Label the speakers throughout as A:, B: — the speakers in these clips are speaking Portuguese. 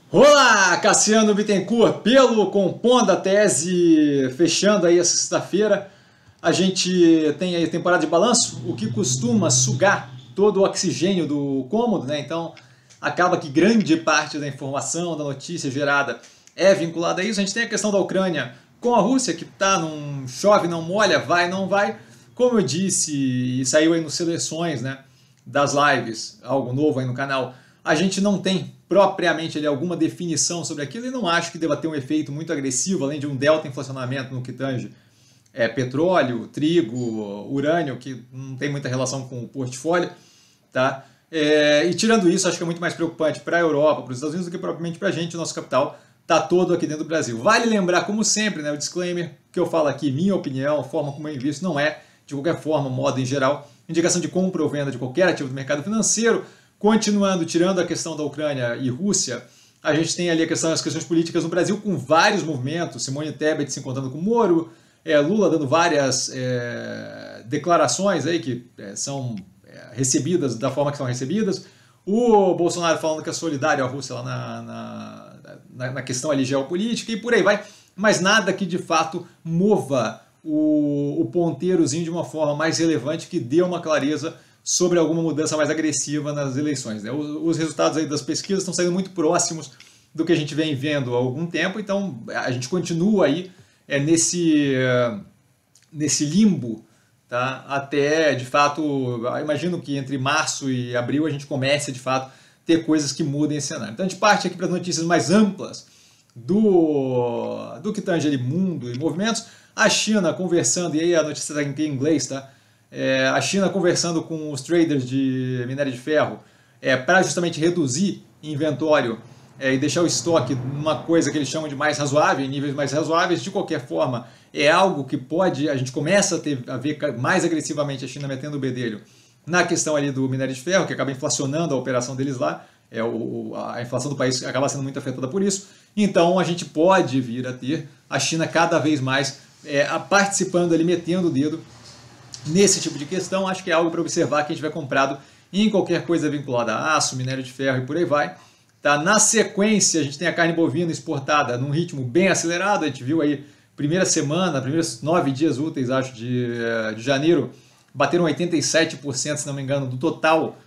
A: Olá, Cassiano Bittencourt, pelo Compondo a Tese, fechando aí essa sexta-feira. A gente tem aí temporada de balanço, o que costuma sugar todo o oxigênio do cômodo, né? Então acaba que grande parte da informação, da notícia gerada é vinculada a isso. A gente tem a questão da Ucrânia com a Rússia, que tá num chove, não molha, vai, não vai. Como eu disse, e saiu aí nos seleções, né, das lives, algo novo aí no canal, a gente não tem propriamente ali alguma definição sobre aquilo e não acho que deva ter um efeito muito agressivo, além de um delta inflacionamento no que tange petróleo, trigo, urânio, que não tem muita relação com o portfólio, tá? E tirando isso, acho que é muito mais preocupante para a Europa, para os Estados Unidos, do que propriamente para a gente. O nosso capital está todo aqui dentro do Brasil. Vale lembrar, como sempre, né, o disclaimer que eu falo aqui, minha opinião, a forma como eu invisto, não é, de qualquer forma, modo em geral, indicação de compra ou venda de qualquer ativo do mercado financeiro. Continuando, tirando a questão da Ucrânia e Rússia, a gente tem ali as questões políticas no Brasil com vários movimentos, Simone Tebet se encontrando com Moro, Lula dando várias declarações aí que são recebidas da forma que são recebidas, o Bolsonaro falando que é solidário à Rússia lá na questão ali geopolítica e por aí vai, mas nada que de fato mova o ponteirozinho de uma forma mais relevante que dê uma clareza sobre alguma mudança mais agressiva nas eleições, né? Os resultados aí das pesquisas estão saindo muito próximos do que a gente vem vendo há algum tempo, então a gente continua aí nesse limbo, tá? Até, de fato, imagino que entre março e abril a gente comece, de fato, ter coisas que mudem esse cenário. Então a gente parte aqui para as notícias mais amplas do que tange ali mundo e movimentos. A China conversando, e aí a notícia está em inglês, tá? A China conversando com os traders de minério de ferro para justamente reduzir inventório e deixar o estoque numa coisa que eles chamam de mais razoável, em níveis mais razoáveis. De qualquer forma, é algo que a gente começa a ver mais agressivamente a China metendo o bedelho na questão ali do minério de ferro, que acaba inflacionando a operação deles lá. A inflação do país acaba sendo muito afetada por isso. Então a gente pode vir a ter a China cada vez mais participando ali, metendo o dedo nesse tipo de questão. Acho que é algo para observar quem tiver comprado em qualquer coisa vinculada a aço, minério de ferro e por aí vai. Tá? Na sequência, a gente tem a carne bovina exportada num ritmo bem acelerado. A gente viu aí, primeiros 9 dias úteis, acho, de janeiro, bateram 87%, se não me engano, do total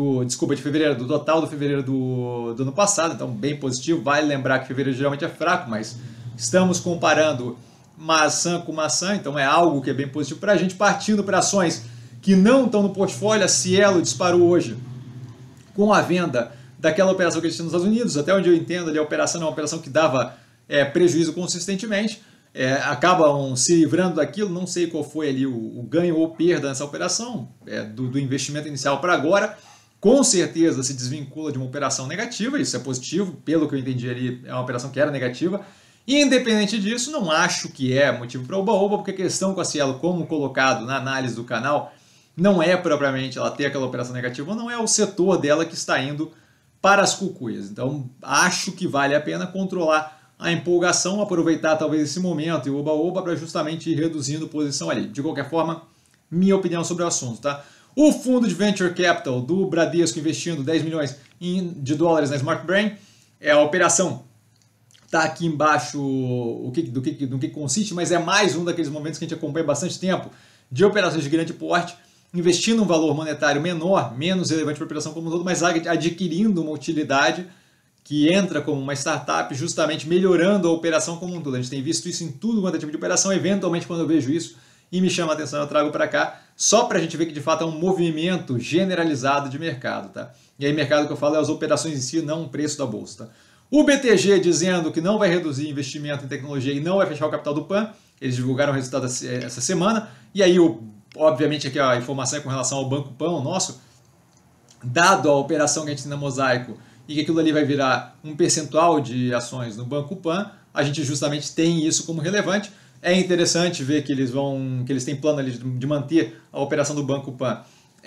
A: de fevereiro, do total do fevereiro do ano passado. Então, bem positivo. Vale lembrar que fevereiro geralmente é fraco, mas estamos comparando maçã com maçã, então é algo que é bem positivo para a gente. Partindo para ações que não estão no portfólio, a Cielo disparou hoje com a venda daquela operação que eles tinham nos Estados Unidos. Até onde eu entendo, ali, a operação é uma operação que dava prejuízo consistentemente, acabam se livrando daquilo. Não sei qual foi ali o ganho ou perda nessa operação, do investimento inicial para agora. Com certeza se desvincula de uma operação negativa, isso é positivo, pelo que eu entendi ali, é uma operação que era negativa. Independente disso, não acho que é motivo para oba-oba, porque a questão com a Cielo, como colocado na análise do canal, não é propriamente ela ter aquela operação negativa, não é o setor dela que está indo para as cucuias. Então, acho que vale a pena controlar a empolgação, aproveitar talvez esse momento e o oba-oba para justamente ir reduzindo posição ali. De qualquer forma, minha opinião sobre o assunto, tá? O fundo de Venture Capital do Bradesco investindo 10 milhões de dólares na Smart Brain, a operação está aqui embaixo do que consiste, mas é mais um daqueles momentos que a gente acompanha há bastante tempo, de operações de grande porte, investindo um valor monetário menor, menos relevante para a operação como um todo, mas adquirindo uma utilidade que entra como uma startup, justamente melhorando a operação como um todo. A gente tem visto isso em tudo quanto é tipo de operação. Eventualmente, quando eu vejo isso e me chama a atenção, eu trago para cá, só para a gente ver que de fato é um movimento generalizado de mercado. Tá? E aí, mercado que eu falo é as operações em si, não o preço da bolsa. Tá? O BTG dizendo que não vai reduzir investimento em tecnologia e não vai fechar o capital do PAN. Eles divulgaram o resultado essa semana. E aí, obviamente, aqui a informação é com relação ao Banco PAN, o nosso. Dado a operação que a gente tem na Mosaico e que aquilo ali vai virar um percentual de ações no Banco PAN, a gente justamente tem isso como relevante. É interessante ver que eles têm plano ali de manter a operação do Banco PAN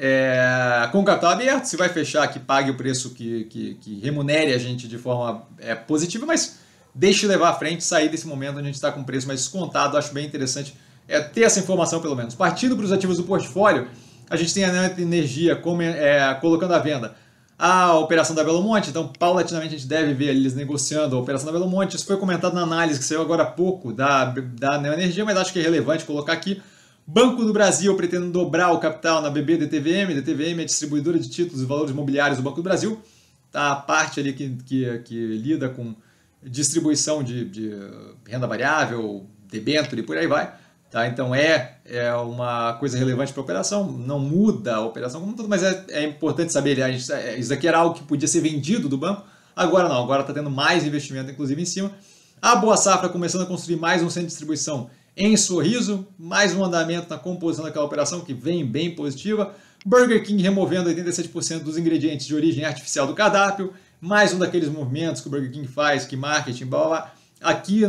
A: com o capital aberto. Se vai fechar, que pague o preço que remunere a gente de forma positiva, mas deixe levar à frente, sair desse momento onde a gente está com o preço mais descontado. Acho bem interessante ter essa informação, pelo menos. Partindo para os ativos do portfólio, a gente tem a Neoenergia colocando à venda a operação da Belo Monte, então paulatinamente a gente deve ver eles negociando a operação da Belo Monte. Isso foi comentado na análise que saiu agora há pouco da Neoenergia, mas acho que é relevante colocar aqui. Banco do Brasil pretende dobrar o capital na BB DTVM. DTVM é distribuidora de títulos e valores imobiliários do Banco do Brasil, tá? A parte ali que lida com distribuição de renda variável, debênture e por aí vai. Tá? Então é uma coisa relevante para a operação, não muda a operação como um todo, mas é importante saber, isso aqui era algo que podia ser vendido do banco, agora não, agora está tendo mais investimento inclusive em cima. A Boa Safra começando a construir mais um centro de distribuição em Sorriso, mais um andamento na composição daquela operação que vem bem positiva. Burger King removendo 87% dos ingredientes de origem artificial do cardápio, mais um daqueles movimentos que o Burger King faz, que marketing, blá, blá, blá. Aqui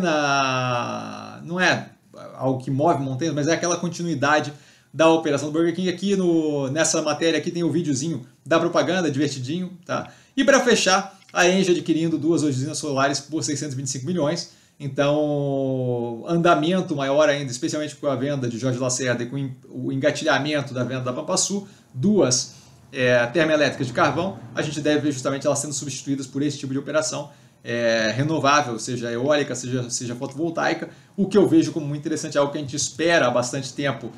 A: não é algo que move montanhas, mas é aquela continuidade da operação do Burger King. Aqui nessa matéria aqui tem o videozinho da propaganda, divertidinho, tá? E para fechar, a Engie adquirindo 2 usinas solares por 625 milhões. Então, andamento maior ainda, especialmente com a venda de Jorge Lacerda e com o engatilhamento da venda da Pampa Sul, 2 termoelétricas de carvão, a gente deve ver justamente elas sendo substituídas por esse tipo de operação renovável, seja eólica, seja fotovoltaica, o que eu vejo como muito interessante, algo que a gente espera há bastante tempo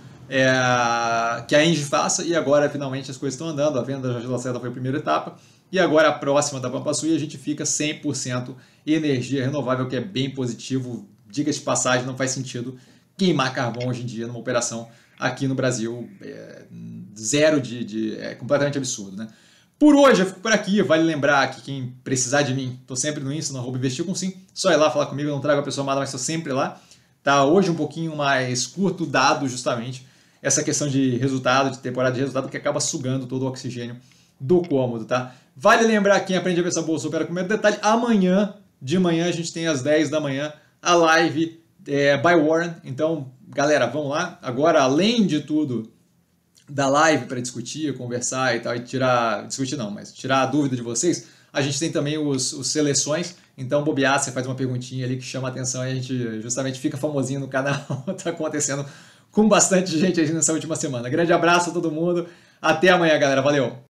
A: que a Engie faça, e agora finalmente as coisas estão andando. A venda da Jorge Lacerda foi a primeira etapa, e agora a próxima da Pampa Sul, e a gente fica 100% energia renovável, que é bem positivo. Diga-se de passagem, não faz sentido queimar carvão hoje em dia numa operação aqui no Brasil, zero é completamente absurdo, né? Por hoje eu fico por aqui. Vale lembrar que quem precisar de mim, estou sempre no Insta, no @investir com sim, só ir lá falar comigo. Eu não trago a pessoa amada, mas estou sempre lá. Tá? Hoje um pouquinho mais curto, dado justamente essa questão de resultado, de temporada de resultado, que acaba sugando todo o oxigênio do cômodo, tá? Vale lembrar, quem aprende a pensar bolsa opera com medo de detalhe. Amanhã, de manhã, a gente tem às 10 da manhã a live by Warren. Então, galera, vamos lá. Agora, além de tudo da live para discutir, conversar e tal, e tirar a dúvida de vocês, a gente tem também os seleções. Então, bobear, você faz uma perguntinha ali que chama a atenção e a gente justamente fica famosinho no canal. Tá acontecendo com bastante gente aí nessa última semana. Grande abraço a todo mundo. Até amanhã, galera. Valeu!